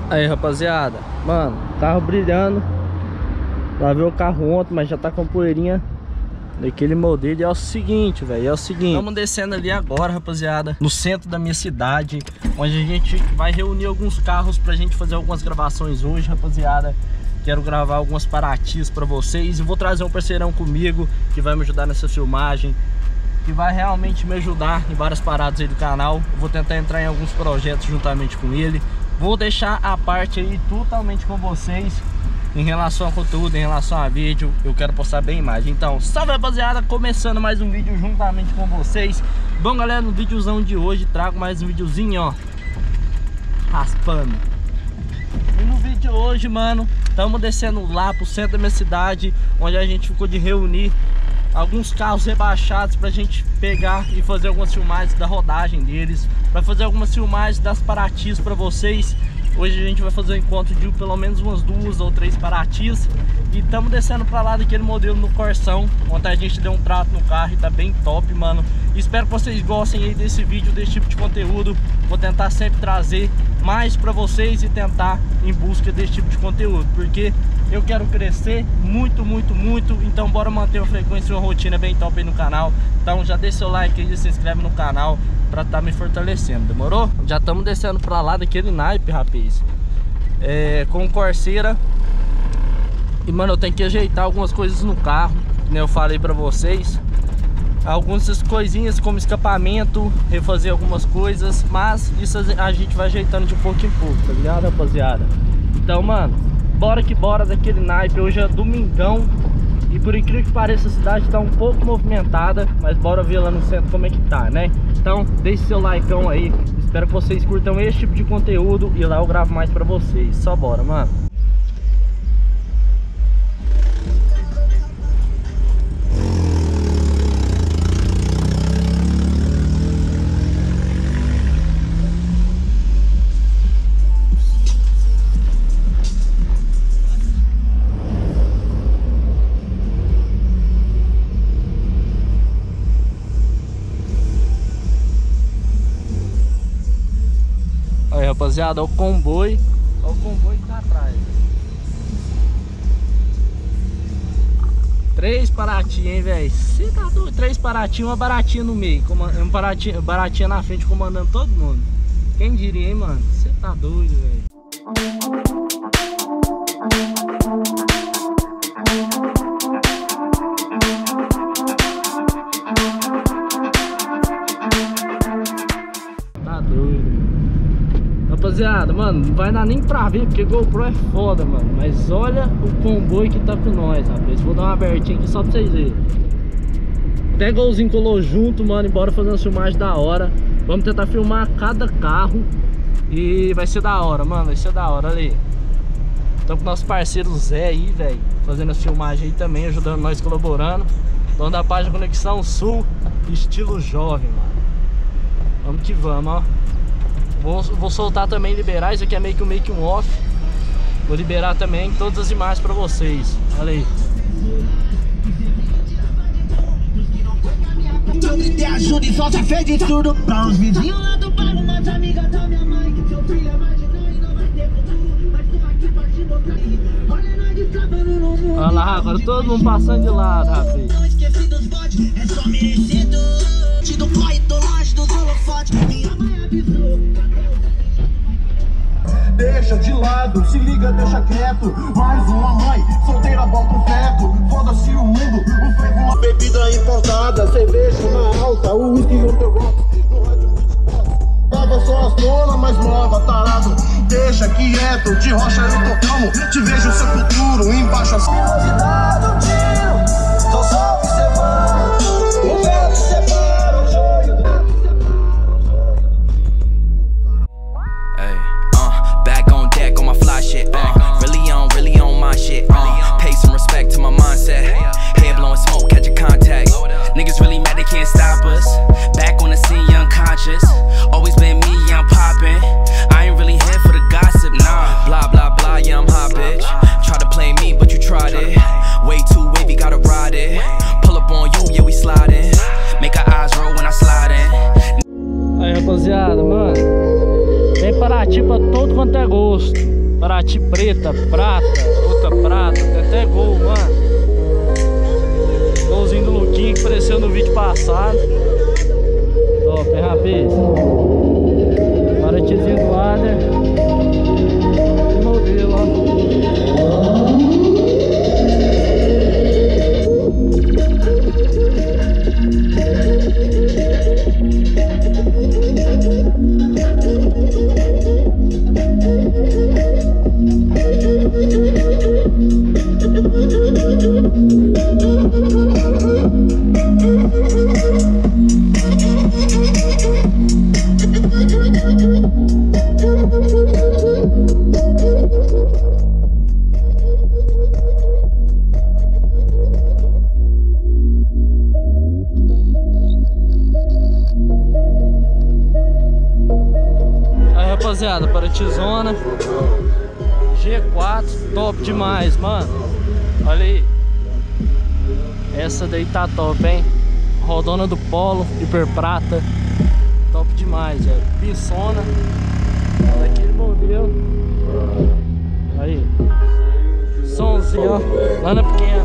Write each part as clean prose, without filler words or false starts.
Aí, rapaziada, mano, carro brilhando. Lavei o carro ontem, mas já tá com poeirinha daquele modelo. E é o seguinte, velho, é o seguinte. Estamos descendo ali agora, rapaziada, no centro da minha cidade, onde a gente vai reunir alguns carros pra gente fazer algumas gravações hoje, rapaziada. Quero gravar algumas Paratis pra vocês. E vou trazer um parceirão comigo que vai me ajudar nessa filmagem, que vai realmente me ajudar em várias paradas aí do canal. Eu vou tentar entrar em alguns projetos juntamente com ele. Vou deixar a parte aí totalmente com vocês em relação a conteúdo, em relação a vídeo. Eu quero postar bem mais. Então, salve, rapaziada, começando mais um vídeo juntamente com vocês. Bom, galera, no videozão de hoje trago mais um videozinho, ó, raspando. E no vídeo de hoje, mano, estamos descendo lá pro centro da minha cidade, onde a gente ficou de reunir alguns carros rebaixados pra gente pegar e fazer algumas filmagens da rodagem deles, pra fazer algumas filmagens das Paratis pra vocês. Hoje a gente vai fazer um encontro de pelo menos umas 2 ou 3 Paratis. E estamos descendo pra lá daquele modelo no Corsão, onde a gente deu um trato no carro e tá bem top, mano. Espero que vocês gostem aí desse vídeo, desse tipo de conteúdo. Vou tentar sempre trazer mais pra vocês e tentar em busca desse tipo de conteúdo, porque eu quero crescer muito, muito, muito. Então bora manter uma frequência e uma rotina bem top aí no canal. Então já deixa seu like aí, se inscreve no canal pra tá me fortalecendo, demorou? Já estamos descendo pra lá daquele naipe, rapaz, com Corsair. E, mano, eu tenho que ajeitar algumas coisas no carro, né? Eu falei pra vocês. Algumas coisinhas como escapamento, refazer algumas coisas, mas isso a gente vai ajeitando de pouco em pouco, tá ligado, rapaziada? Então, mano, bora que bora daquele naipe. Hoje é domingão e, por incrível que pareça, a cidade tá um pouco movimentada, mas bora ver lá no centro como é que tá, né? Então, deixe seu likeão aí. Espero que vocês curtam esse tipo de conteúdo e lá eu gravo mais pra vocês. Só bora, mano. Aí, rapaziada, olha o comboio que tá atrás. 3 Paraty, hein, velho? Você tá doido? 3 Paraty, uma baratinha no meio, uma baratinha na frente comandando todo mundo. Quem diria, hein, mano? Você tá doido, velho. Tá doido. Rapaziada, mano, não vai dar nem pra ver, porque GoPro é foda, mano. Mas olha o comboio que tá com nós, rapaz. Vou dar uma abertinha aqui só pra vocês verem. Até golzinho colou junto, mano. E bora fazer uma filmagem da hora. Vamos tentar filmar cada carro e vai ser da hora, mano. Vai ser da hora, olha aí. Estamos com nosso parceiro Zé aí, velho, fazendo as filmagens aí também, ajudando nós, colaborando. Dono da página Conexão Sul, estilo jovem, mano. Vamos que vamos, ó. Vou soltar também, liberar, isso aqui é meio que um off. Vou liberar também todas as imagens pra vocês. Olha aí. Sobre te ajuda e só já fez de tudo pra uns vidinhos lá do bairro, mas amiga da minha mãe, que seu filho é marginal e não vai ter futuro, mas tô aqui pra te mostrar. Olha nós descabando no mundo. Olha lá, agora todo mundo passando de lado, rapaz. Não esqueci dos bodes, é só merecido. Do corre, tô longe dos holofotes, minha mãe avisou. Deixa de lado, se liga, deixa quieto. Mais uma mãe, solteira, bota o feto. Foda-se o mundo, o frevo, uma bebida importada. Cerveja na alta, o uísque no teu golpe. No rádio tava só as dona mais nova, tarado. Deixa quieto, de rocha eu tocamos. Te vejo seu futuro, embaixo assim. Velocidade, um tiro, tô só observando. O vento separa o joio. Shit, really on my shit. Pay some respect to my mindset. Head blowing smoke, catch a contact. Niggas really mad they can't stop us. Back on the scene, unconscious. Always been me, yeah, I'm poppin'. I ain't really here for the gossip, nah. Blah blah blah, yeah, I'm hot, bitch. Try to play me, but you tried it. Way too wavy, gotta ride it. Pull up on you, yeah, we sliding. Make our eyes roll when I slide in. Aí, rapaziada, mano, tem Paraty pra todo quanto é gosto. Paraty preta, prata, outra prata, tem até Gol, mano. Golzinho do Luquinha que apareceu no vídeo passado. Top, hein, rapaz? Paratyzinho do Adler. Que modelo, ó. Rapaziada, Paratyzona G4, top demais, mano. Olha aí. Essa daí tá top, hein? Rodona do Polo, hiper prata. Top demais, velho. Pissona. Daquele modelo. Aí. Somzinho, ó. Lá na pequena.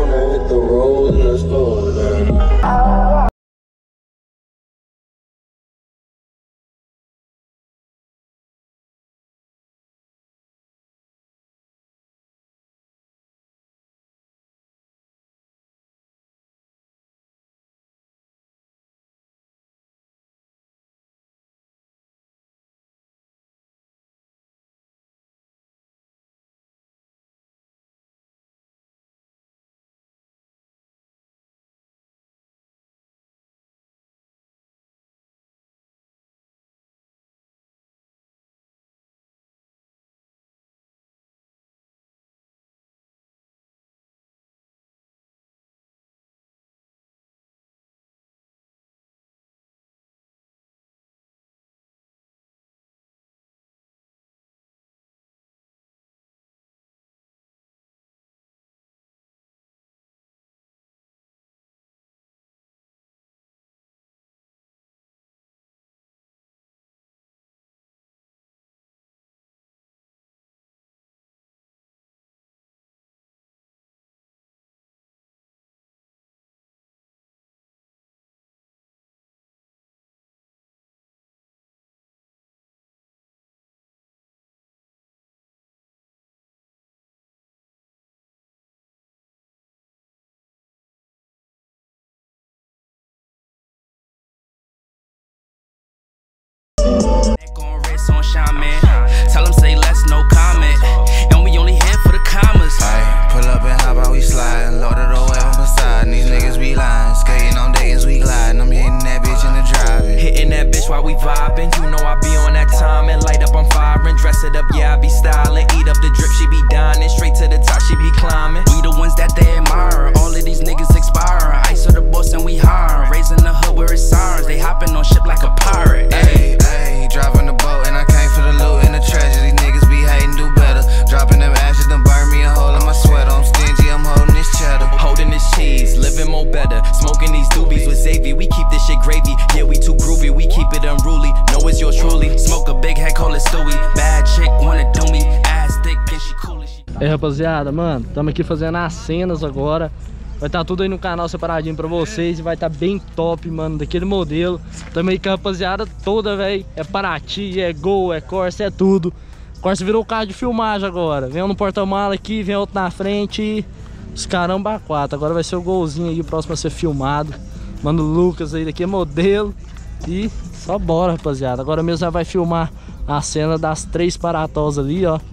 On wrist on shaman. Tell them say less, no comment. And we only here for the commas. Ay, pull up and hop out, we sliding. Loaded away from Poseidon. These niggas be lying. Skating on Dayton's, we gliding. I'm hitting that bitch in the driving. Hitting that bitch while we vibing. You know I be on that time and light up, I'm firing. Dress it up, yeah, I be styling. Eat up the drip, she be dining. Straight to the top, she be climbing. We the ones that they admire. All of these niggas expire. Ice of the boss and we hire. Raising the hood where it's sirens. They hopping on ship like a pirate. Ay, ay, driving the boat and I came for the loot and the tragedy. Niggas be hating, do better. Dropping them ashes, done burn me a hole in my sweater. I'm stingy, I'm holding this cheddar. Holding this cheese, living more better. Smoking these doobies with Xavier. We keep this shit gravy. Yeah, we too groovy. We keep it unruly. Know it's yours truly. Smoke a big head, call it Stewie. Bad chick wanna do me. Ass thick and she cool as she. É, rapaziada, mano, estamos aqui fazendo as cenas agora. Vai estar tudo aí no canal separadinho pra vocês. E vai estar bem top, mano, daquele modelo. Tamo aí com a rapaziada toda, velho. É Paraty, é Gol, é Corsa, é tudo. Corsa virou carro de filmagem agora. Vem um no porta-mala aqui, vem outro na frente e os caramba 4. Agora vai ser o Golzinho aí, o próximo a ser filmado. Mano, o Lucas aí, daqui é modelo. E só bora, rapaziada. Agora mesmo já vai filmar a cena das 3 paratós ali, ó.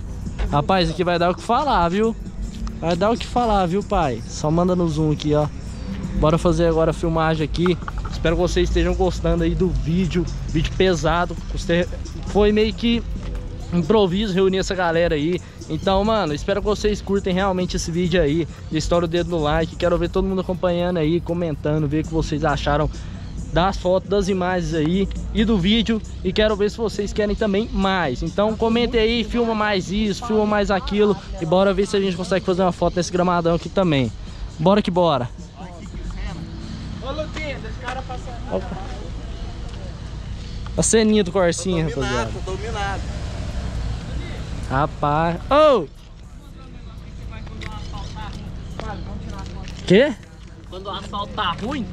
Rapaz, aqui vai dar o que falar, viu? Vai dar o que falar, viu, pai? Só manda no zoom aqui, ó. Bora fazer agora a filmagem aqui. Espero que vocês estejam gostando aí do vídeo. Vídeo pesado. Foi meio que improviso reunir essa galera aí. Então, mano, espero que vocês curtem realmente esse vídeo aí. Estoura o dedo no like. Quero ver todo mundo acompanhando aí, comentando, ver o que vocês acharam das fotos, das imagens aí e do vídeo. E quero ver se vocês querem também mais. Então comentem aí, filma mais isso, filma mais aquilo. E bora ver se a gente consegue fazer uma foto nesse gramadão aqui também. Bora que bora. Ô Luquinha, deixa o cara passar. Opa. A ceninha do Corsinha, rapaziada. Tô dominado. Rapaz. Ô! Quê? Quando o asfalto tá ruim,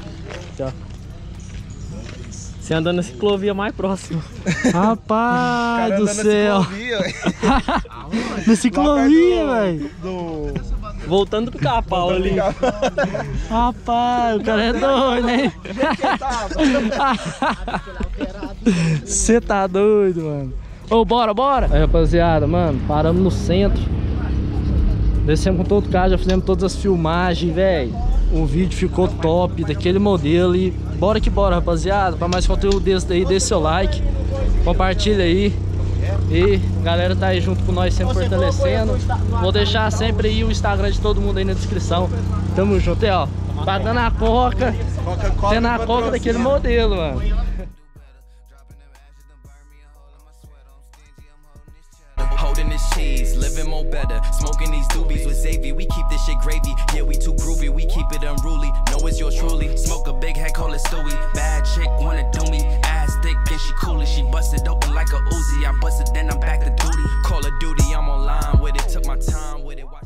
você anda na ciclovia mais próxima. Rapaz do céu. Na ciclovia, velho. Voltando pro Capau ali. Rapaz, o cara é doido, hein? Você tá doido, mano. Ô, bora. Aí, rapaziada, mano, paramos no centro. Descemos com todo o carro, já fizemos todas as filmagens, velho. O vídeo ficou top daquele modelo e bora que bora, rapaziada. Para mais conteúdo desse daí, deixa seu like, compartilha aí. E a galera tá aí junto com nós, sempre fortalecendo. Vou deixar sempre aí o Instagram de todo mundo aí na descrição. Tamo junto, aí, ó. Batendo a coca, tendo a coca daquele modelo, mano. Holding this cheese, living more better. Smoking these doobies with Xavier. We keep this shit gravy. Yeah, we too groovy. We keep it unruly. Know it's yours truly. Smoke a big head, call it Stewie. Bad chick wanna do me. Ass thick and she coolin'. She busted open like a Uzi. I busted, then I'm back to duty. Call of Duty, I'm online with it. Took my time with it.